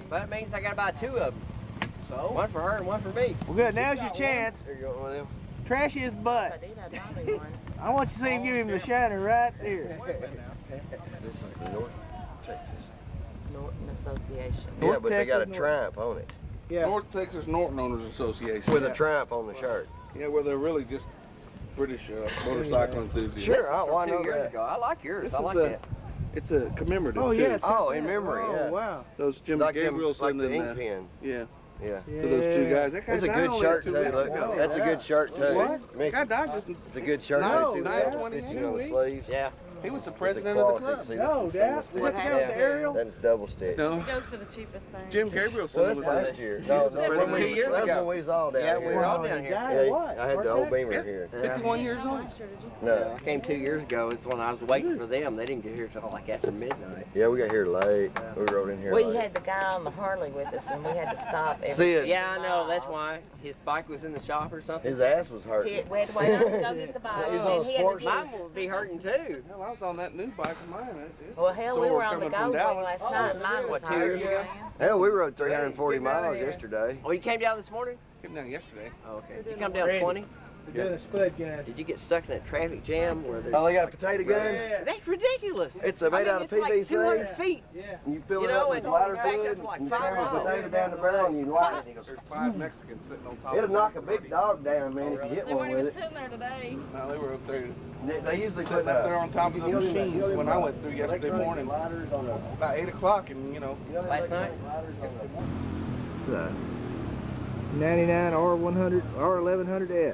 Speaker 7: That means I gotta buy two of them. So? One for her and one for me.
Speaker 1: Well, good. Now's your chance.
Speaker 9: There you go, one of them.
Speaker 1: Trashy his butt.
Speaker 6: I did, I got me one.
Speaker 1: I want you to see him give him the shiner right there.
Speaker 9: This is the North Texas.
Speaker 6: Norton Association.
Speaker 9: Yeah,
Speaker 1: North
Speaker 9: but they got a
Speaker 1: Texas,
Speaker 9: Triumph on it.
Speaker 1: Yeah.
Speaker 10: North Texas Norton Owners Association.
Speaker 9: With
Speaker 10: yeah.
Speaker 9: a Triumph on the shirt.
Speaker 10: Yeah, well, they're really just British uh, motorcycle enthusiasts.
Speaker 9: Sure, I, well, I
Speaker 7: Two
Speaker 9: know
Speaker 7: years
Speaker 9: that.
Speaker 7: ago. I like yours.
Speaker 10: This
Speaker 7: I
Speaker 10: is
Speaker 7: like
Speaker 10: a,
Speaker 7: that.
Speaker 10: It's a commemorative,
Speaker 1: Oh,
Speaker 10: too.
Speaker 1: yeah. It's got
Speaker 9: Oh,
Speaker 1: that.
Speaker 9: in memory,
Speaker 1: Oh,
Speaker 9: yeah.
Speaker 1: wow.
Speaker 10: Those Jim
Speaker 9: Like them,
Speaker 10: Gabriel
Speaker 9: like
Speaker 10: sent
Speaker 9: the
Speaker 10: in
Speaker 9: ink
Speaker 10: there.
Speaker 9: pen.
Speaker 10: Yeah,
Speaker 9: Yeah.
Speaker 10: to those two guys. That guy
Speaker 9: It's a
Speaker 10: died
Speaker 9: good
Speaker 10: only
Speaker 9: shirt
Speaker 10: two
Speaker 9: too.
Speaker 10: weeks
Speaker 9: Look,
Speaker 10: ago.
Speaker 9: that's a good shirt too.
Speaker 1: What?
Speaker 9: Mickey,
Speaker 10: Guy died just
Speaker 9: it's a good shirt
Speaker 1: No,
Speaker 9: too. See
Speaker 1: that's
Speaker 9: the stitching on the
Speaker 10: twenty-eight.
Speaker 9: sleeves.
Speaker 7: Yeah.
Speaker 10: He was the
Speaker 9: It's a
Speaker 10: president of the
Speaker 9: quality.
Speaker 10: club.
Speaker 9: See,
Speaker 1: No,
Speaker 9: this is
Speaker 1: Dad.
Speaker 9: single
Speaker 1: Was that the
Speaker 9: stitch.
Speaker 1: guy with the aerial?
Speaker 9: That's double stitch.
Speaker 10: No,
Speaker 6: He goes for the cheapest thing.
Speaker 10: Jim Gabriel
Speaker 9: Well,
Speaker 10: sent
Speaker 9: that's
Speaker 10: him
Speaker 9: last year. No,
Speaker 10: the
Speaker 9: that
Speaker 10: president.
Speaker 9: when we,
Speaker 7: Two years
Speaker 9: that's
Speaker 7: ago.
Speaker 9: when we was all down
Speaker 7: Yeah, we
Speaker 9: here.
Speaker 7: were all
Speaker 1: Oh,
Speaker 7: down
Speaker 1: the
Speaker 7: here.
Speaker 1: guy,
Speaker 9: Yeah,
Speaker 1: what?
Speaker 9: I had the
Speaker 1: Where's
Speaker 9: old
Speaker 1: that?
Speaker 9: Beamer here.
Speaker 10: fifty-one years old.
Speaker 9: No.
Speaker 7: I came two years ago. It's when I was waiting for them. They didn't get here till like after midnight.
Speaker 9: Yeah, we got here late. We rode in here
Speaker 6: We
Speaker 9: late.
Speaker 6: had the guy on the Harley with us, and we had to stop every
Speaker 9: See it?
Speaker 7: Yeah, I know. That's why his bike was in the shop or something.
Speaker 9: His ass was
Speaker 6: He
Speaker 9: hurting.
Speaker 6: had, we had to wait on him to go get the bike,
Speaker 9: He was
Speaker 6: and
Speaker 9: on a
Speaker 6: he had to
Speaker 9: sports
Speaker 6: get,
Speaker 7: Mine would be hurting too.
Speaker 10: Hell, I was on that new bike of mine. It- it-
Speaker 6: well, hell,
Speaker 10: So
Speaker 6: we
Speaker 10: we're
Speaker 6: were on the
Speaker 10: coming from
Speaker 6: go wing
Speaker 10: Dallas.
Speaker 6: last night, and mine was
Speaker 7: What, two years
Speaker 6: hurting.
Speaker 7: ago?
Speaker 9: Hell, we rode three hundred forty
Speaker 7: Hey, get out of
Speaker 9: miles
Speaker 7: here.
Speaker 9: yesterday.
Speaker 7: Oh, you came down this morning?
Speaker 10: Came down yesterday.
Speaker 7: Oh, okay. You come down
Speaker 1: Randy.
Speaker 7: twenty?
Speaker 1: We're doing a spud gun.
Speaker 7: Did you get stuck in that traffic jam where there's...
Speaker 9: Oh, they got a potato gun?
Speaker 1: Yeah.
Speaker 7: That's ridiculous.
Speaker 9: It's a
Speaker 7: I
Speaker 9: made
Speaker 7: mean,
Speaker 9: out of
Speaker 7: it's
Speaker 9: P V
Speaker 7: like
Speaker 9: C.
Speaker 7: two hundred feet.
Speaker 1: Yeah.
Speaker 9: And you fill
Speaker 7: You
Speaker 9: it
Speaker 7: know,
Speaker 9: up with
Speaker 7: and
Speaker 9: lighter
Speaker 7: back up
Speaker 9: fluid,
Speaker 7: to like
Speaker 9: and you
Speaker 7: five
Speaker 9: cram a
Speaker 7: miles.
Speaker 9: potato down the barrel, and you light it. It goes,
Speaker 10: There's five Mexicans sitting on top
Speaker 9: it'll
Speaker 10: of
Speaker 9: knock a
Speaker 10: it.
Speaker 9: big dog down, man, if you hit one with it.
Speaker 6: sitting there today.
Speaker 10: No, they were up there
Speaker 9: They, they usually put
Speaker 10: sitting up there on top of the
Speaker 9: you know them-
Speaker 10: machines
Speaker 9: you know them,
Speaker 10: when I
Speaker 9: uh,
Speaker 10: went through yesterday
Speaker 9: electronic
Speaker 10: morning.
Speaker 9: lighters on the,
Speaker 10: About eight o'clock, and you know,
Speaker 9: you know them
Speaker 7: Last night?
Speaker 9: electronic lighters on the-
Speaker 1: It's a ninety-nine R one hundred, R eleven hundred S.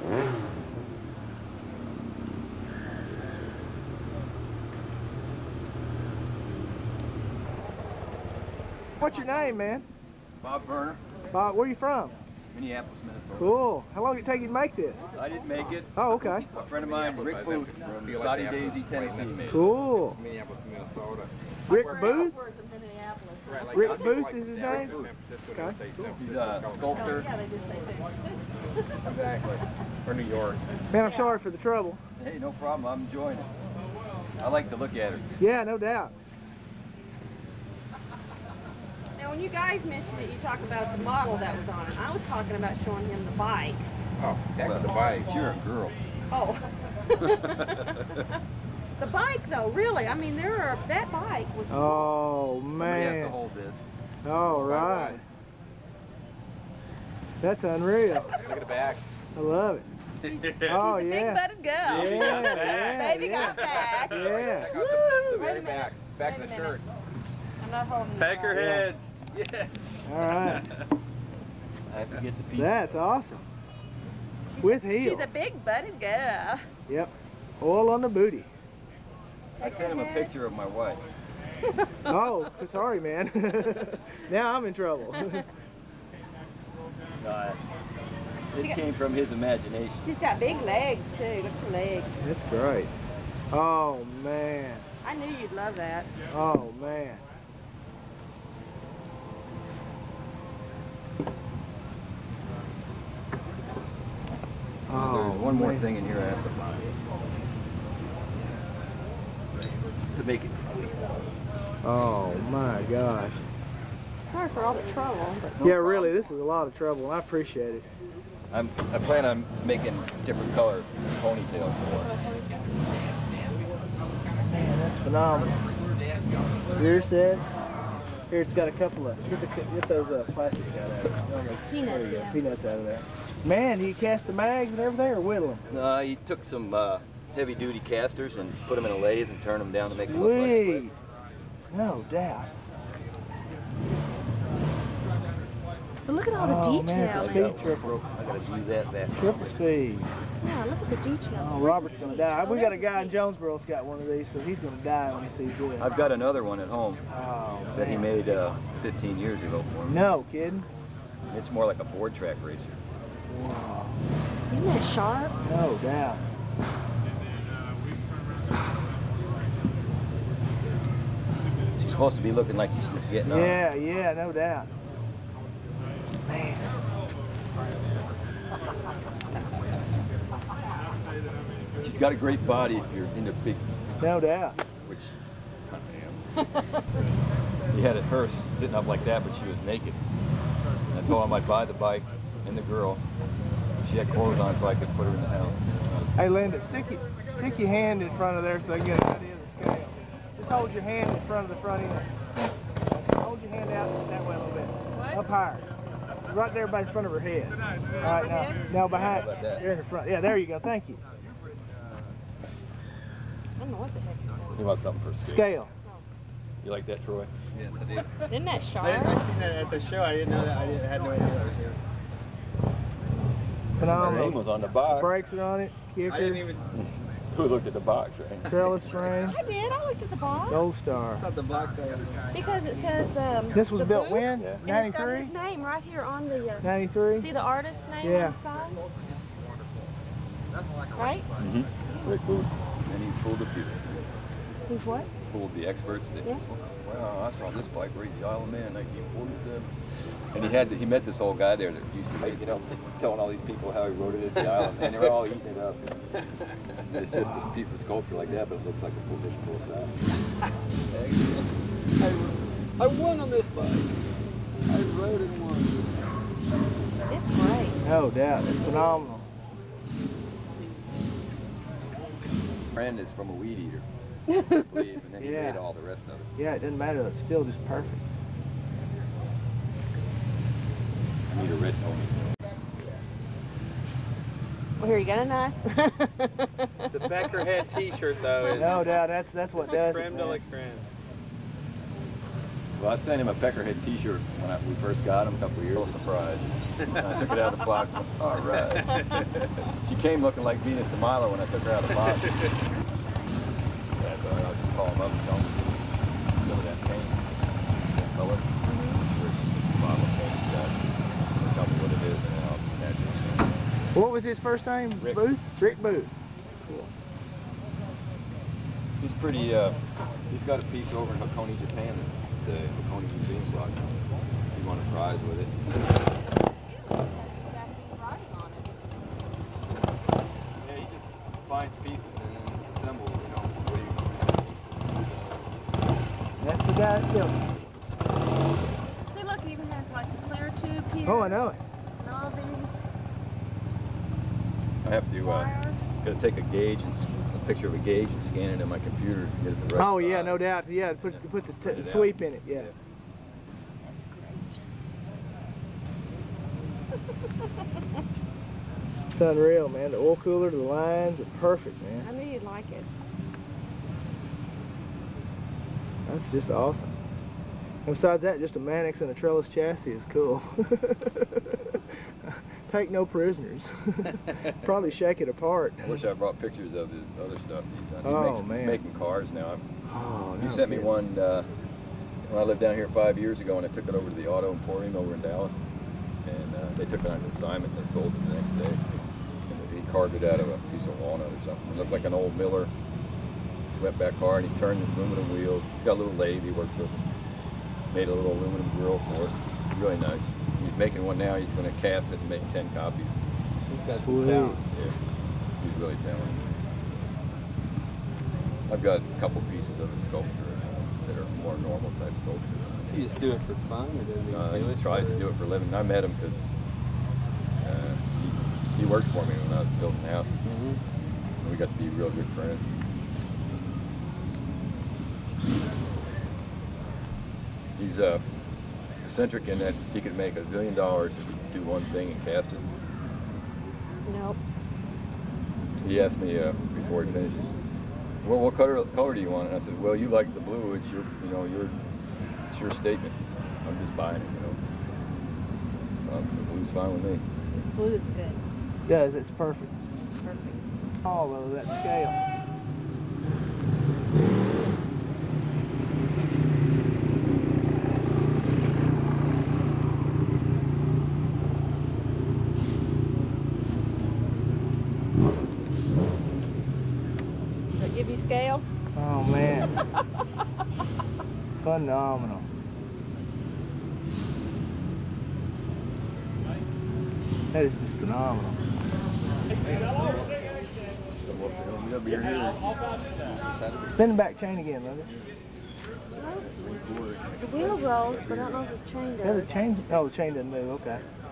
Speaker 1: What's your name, man?
Speaker 11: Bob Burner,
Speaker 1: Bob, where you from?
Speaker 11: Minneapolis, Minnesota.
Speaker 1: Cool. How long did it take you to make this?
Speaker 11: I didn't make it.
Speaker 1: Oh, okay.
Speaker 11: A friend of mine, Rick Booth from Saudi Daisy, Tennessee.
Speaker 1: Cool.
Speaker 10: Minneapolis, Minnesota.
Speaker 1: Rick Booth?
Speaker 10: Right, like,
Speaker 1: Rick
Speaker 10: I think
Speaker 1: Booth
Speaker 10: like
Speaker 1: is his
Speaker 10: San
Speaker 1: name?
Speaker 10: Francisco,
Speaker 1: Okay.
Speaker 10: they say
Speaker 11: He's a sculptor. Exactly. For New York.
Speaker 1: Man, I'm sorry for the trouble.
Speaker 11: Hey, no problem. I'm enjoying it. I like to look at it.
Speaker 1: Yeah, no doubt.
Speaker 12: Now, when you guys mentioned it, you talked about the model that was on it. I was talking about showing him the bike.
Speaker 10: Oh, back
Speaker 11: Well,
Speaker 10: to the bike.
Speaker 11: You're a girl.
Speaker 12: Oh. The bike, though, really. I mean, there are, that bike was...
Speaker 1: Oh,
Speaker 11: Somebody has to
Speaker 1: man.
Speaker 11: hold this.
Speaker 1: All right. That's unreal.
Speaker 10: Look at the back.
Speaker 1: I love it. Oh,
Speaker 12: Big
Speaker 1: yeah.
Speaker 12: butted girl.
Speaker 1: Yeah, yeah,
Speaker 12: Baby
Speaker 1: yeah.
Speaker 12: got back.
Speaker 1: Yeah.
Speaker 10: Check out the, the
Speaker 12: Wait a
Speaker 10: very
Speaker 12: minute.
Speaker 10: back. Back
Speaker 12: Wait
Speaker 10: of
Speaker 12: a
Speaker 10: the
Speaker 12: minute.
Speaker 10: shirt.
Speaker 12: I'm not holding
Speaker 11: Pecker
Speaker 12: the
Speaker 11: heads. Yes.
Speaker 1: All right.
Speaker 11: I have to get the piece.
Speaker 1: That's awesome. With heels.
Speaker 12: She's a big butted girl.
Speaker 1: Yep. Oil on the booty.
Speaker 11: I sent him a picture of my wife.
Speaker 1: Oh, sorry, man. Now I'm in trouble.
Speaker 11: Uh,
Speaker 12: She
Speaker 11: it
Speaker 12: got-
Speaker 11: came from his imagination.
Speaker 12: She's got big legs, too. Look at her legs.
Speaker 1: That's great. Oh, man.
Speaker 12: I knew you'd love that.
Speaker 1: Oh, man. Oh,
Speaker 11: There's one more
Speaker 1: man.
Speaker 11: thing in here I have to find. To make it complete.
Speaker 1: Oh, my gosh.
Speaker 12: Sorry for all the trouble. But
Speaker 1: Yeah, really, this is a lot of trouble, and I appreciate it.
Speaker 11: I'm, I plan on making different color ponytails for it.
Speaker 1: Man, that's phenomenal. Rear sets. Here, it's got a couple of, get, the, get those uh, plastics out of it.
Speaker 12: Peanuts,
Speaker 1: There you go,
Speaker 12: yeah.
Speaker 1: peanuts out of there. Man, do you cast the mags and everything, or whittle them?
Speaker 11: Uh, he took some uh, heavy-duty casters and put them in a lathe and turned them down to make them look like
Speaker 1: Sweet.
Speaker 11: slip.
Speaker 1: No doubt.
Speaker 12: But look at all the
Speaker 1: Oh,
Speaker 12: detail.
Speaker 1: man, it's a
Speaker 12: in
Speaker 1: speed
Speaker 12: it.
Speaker 1: triple.
Speaker 11: I gotta use that back.
Speaker 1: Triple speed.
Speaker 12: Yeah, look at the detail.
Speaker 1: Oh, Robert's gonna die. We got a guy in Jonesboro that's got one of these, so he's gonna die when he sees this.
Speaker 11: I've got another one at home
Speaker 1: Oh,
Speaker 11: that he
Speaker 1: man.
Speaker 11: made uh, fifteen years ago for me.
Speaker 1: No kidding.
Speaker 11: It's more like a board track racer.
Speaker 1: Wow.
Speaker 12: Isn't that sharp?
Speaker 1: No doubt.
Speaker 11: She's supposed to be looking like she's just getting on.
Speaker 1: Yeah, yeah, no doubt. Man.
Speaker 11: She's got a great body if you're into big,
Speaker 1: No doubt.
Speaker 11: which I am. he had her sitting up like that, but she was naked. And I told him I'd buy the bike and the girl. She had clothes on, so I could put her in the house.
Speaker 1: Hey, Linda, stick your, stick your hand in front of there so I get an idea of the scale. Just hold your hand in front of the front end. Hold your hand out that way a little bit. What? Up higher. Right there by the front of her head. All right, now, now behind, you're in the front. Yeah, there you go. Thank you.
Speaker 6: I don't know what the heck you're saying.
Speaker 11: You want something for scale?
Speaker 1: Scale.
Speaker 11: You like that, Troy?
Speaker 5: Yes, I do.
Speaker 6: Isn't that sharp?
Speaker 5: I, I seen that at the show. I didn't know that. I, didn't, I had no idea that was here.
Speaker 1: Phenomenal.
Speaker 11: My name was on the box.
Speaker 1: Brakes are on it. Kicker.
Speaker 5: I didn't even.
Speaker 11: Who looked at the box, right?
Speaker 1: Trellis frame.
Speaker 6: I did. I looked at the box.
Speaker 1: Gold Star.
Speaker 5: It's not the box. I
Speaker 6: Because it says um.
Speaker 1: This was
Speaker 6: the
Speaker 1: built
Speaker 6: booth,
Speaker 1: when?
Speaker 11: Yeah.
Speaker 6: and it's got
Speaker 1: ninety-three?
Speaker 6: his name right here on the. Uh,
Speaker 1: ninety-three?
Speaker 6: See the artist's name
Speaker 1: Yeah.
Speaker 6: on the side? Right?
Speaker 11: Mm-hmm. Rick Booth. And he fooled the people.
Speaker 6: He's what?
Speaker 11: Fooled the experts. That,
Speaker 6: Yeah.
Speaker 11: Well, I saw this bike raise the Isle of Man in nineteen forty-seven. And he had to, he met this old guy there that used to make it up, telling all these people how he rode it at the island, and they were all eating it up. And it's just a piece of sculpture like that, but it looks like a full dish full size.
Speaker 5: I, I won on this bike. I rode and won.
Speaker 6: It's great.
Speaker 1: No doubt. It's phenomenal.
Speaker 11: Friend is from a weed eater, I believe, and then he
Speaker 1: Yeah.
Speaker 11: made all the rest of it.
Speaker 1: Yeah, it doesn't matter. It's still just perfect.
Speaker 11: I need a red pony.
Speaker 6: Well, here you got a knife.
Speaker 5: The Peckerhead T-shirt though is
Speaker 1: No doubt. That's that's what does it,
Speaker 5: creme de la
Speaker 1: man.
Speaker 5: creme.
Speaker 11: Well, I sent him a Peckerhead T-shirt when I, we first got him a couple of years ago. Surprise! I took it out of the box. All right. She came looking like Venus de Milo when I took her out of the box. Yeah, so I'll just call him up and tell him some of that paint, that color. Mm-hmm. Bottle of paint he's got. Tell me what it is, and then I'll naturally send it.
Speaker 1: What was his first name?
Speaker 11: Rick.
Speaker 1: Booth? Rick Booth.
Speaker 11: He's pretty. Uh, he's got a piece over in Hakone, Japan. The Hakone Museum brought him. He won a prize with it. Yeah, he just finds pieces and then assembles, you know. What
Speaker 1: That's the guy that built it.
Speaker 12: See, look, it even has like a clear tube here.
Speaker 1: Oh, I know it.
Speaker 12: And all these
Speaker 11: I have to. Uh,
Speaker 12: wires.
Speaker 11: Gotta take a gauge and s- a picture of a gauge and scan it in my computer to get it the right
Speaker 1: Oh, yeah,
Speaker 11: size.
Speaker 1: no doubt. Yeah, put,
Speaker 11: Yeah.
Speaker 1: put the
Speaker 11: Print
Speaker 1: t
Speaker 11: it out.
Speaker 1: sweep in it. Yeah. It's unreal, man. The oil cooler, the lines are perfect, man.
Speaker 6: I knew you'd like it.
Speaker 1: That's just awesome. And besides that, just a Mannix and a trellis chassis is cool. Take no prisoners. Probably shake it apart.
Speaker 11: I wish I brought pictures of his other stuff he's done. He
Speaker 1: Oh,
Speaker 11: makes,
Speaker 1: man.
Speaker 11: He's making cars now. I'm,
Speaker 1: Oh,
Speaker 11: he
Speaker 1: no
Speaker 11: sent me
Speaker 1: kidding.
Speaker 11: one uh, when I lived down here five years ago, and I took it over to the Auto Emporium over in Dallas. And uh, they took it on consignment and they sold it the next day. And he carved it out of a piece of walnut or something. It looked like an old Miller swept-back car, and he turned the aluminum wheels. He's got a little lathe he works with. Made a little aluminum grill for it. Really nice. He's making one now. He's going to cast it and make ten copies.
Speaker 5: He's got
Speaker 1: Sweet.
Speaker 5: some talent.
Speaker 11: Yeah, he's really talented. I've got a couple pieces of his sculpture uh, that are more normal type sculpture.
Speaker 5: Does he just do it for fun, or does he
Speaker 11: Uh,
Speaker 5: do
Speaker 11: he
Speaker 5: it
Speaker 11: tries
Speaker 5: for...
Speaker 11: to do it for a living. I met him because uh, he, he worked for me when I was building houses.
Speaker 5: Mhm.
Speaker 11: And we got to be real good friends. He's uh, eccentric in that he could make a zillion dollars if he could do one thing and cast it.
Speaker 6: Nope.
Speaker 11: He asked me uh, before he finishes, well, what color color do you want? And I said, well, you like the blue. It's your, you know, your, it's your statement. I'm just buying it, you know. Uh, the blue's fine with me.
Speaker 6: Blue is good.
Speaker 1: Does, it's perfect.
Speaker 6: Perfect.
Speaker 1: All of that scale.
Speaker 6: Does that give you scale?
Speaker 1: Oh, man. Phenomenal. That is just phenomenal.
Speaker 11: You'll be here.
Speaker 1: Spin the back chain again, Linda.
Speaker 12: The wheel rolls, but I don't know if the chain
Speaker 1: Yeah, the
Speaker 12: does.
Speaker 1: chain, oh, the chain doesn't move, okay.